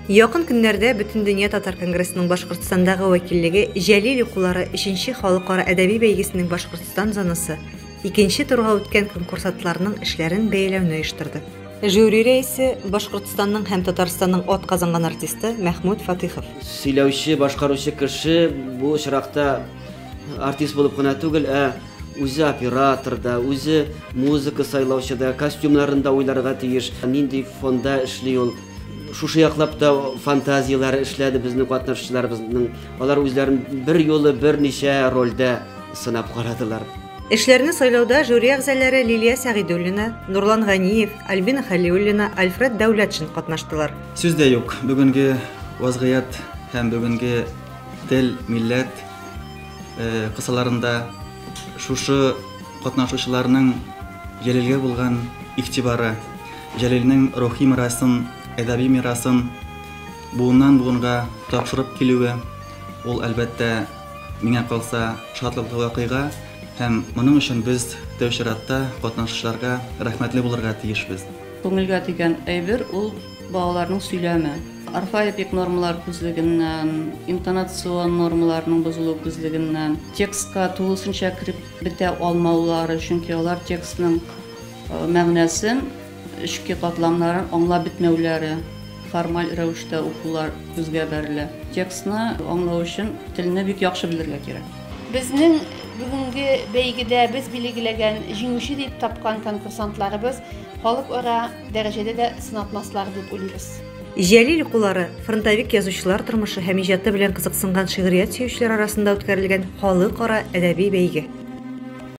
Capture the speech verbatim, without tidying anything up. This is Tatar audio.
Якын көннәрдә Бөтен дөнья татар конгрессының Башкортстандагы вәкиллеге Җәлил укулары өченче халыкара әдәби бәйгесенең Башкортстан зонасы икенче турга үткән конкурсантларның эшләрен бәяләүне оештырды. Жюри рәисе Башкортстанның һәм Татарстанның ат казанган артисты Мәхмүд Фатихов. Сөйләүче, башкаручы кеше бу очракта артист булып кына түгел, ә үзе оператор да, үзе музыка сайлаучы да, костюмнарында уйларга тиеш, нинди фонда эшли ул. Шушы яклап та фантазиялары эшләде безнең катнашчыларыбызның. Алар үзләрен бер юлы берничә рольдә сынап карадылар. Эшләрне сайлауда жюри әгъзалары Лилия Сәгыйдуллина, Нурлан Ганиев, Альбина Халиуллина, Альфред Дәүләтшин катнаштылар. Сүз дә юк. Бүгенге вазгыять һәм бүгенге тел, милләт кысаларында шушы катнашучыларның Җәлилгә булган игътибары, Җәлилнең рухи мирасын, әдәби мирасын буыннан буынга тапшырып килүе, ул әлбәттә миңа калса шатлыклы вакыйга һәм моның өчен без тәүширатта катнашучыларга рәхмәтле булырга тиешбез. Күңелгә тигән әйбер ул балаларның сөйләме. Орфоэпик нормалар күзлегеннән, интонацион нормаларның бозылу күзлегеннән, текстка тулысынча кирип бетә алмаулары, чөнки алар текстның мәгънәсен, эчке катламнарын аңлап бетмәүләре, формаль рәвештә укулар күзгә бәрелә. Текстны аңлау өчен телне бик яхшы белергә кирәк. Безнең бүгенге бәйгедә без билгеләгән җиңүче дип тапкан конкурсантларыбыз халыкара дәрәҗәдә дә сынатмаслар дип уйлыйбыз. Җәлил укулары фронтовик язучылар тормышы һәм иҗаты белән кызыксынган шигърият сөючеләр арасында үткәрелгән халыкара әдәби бәйге.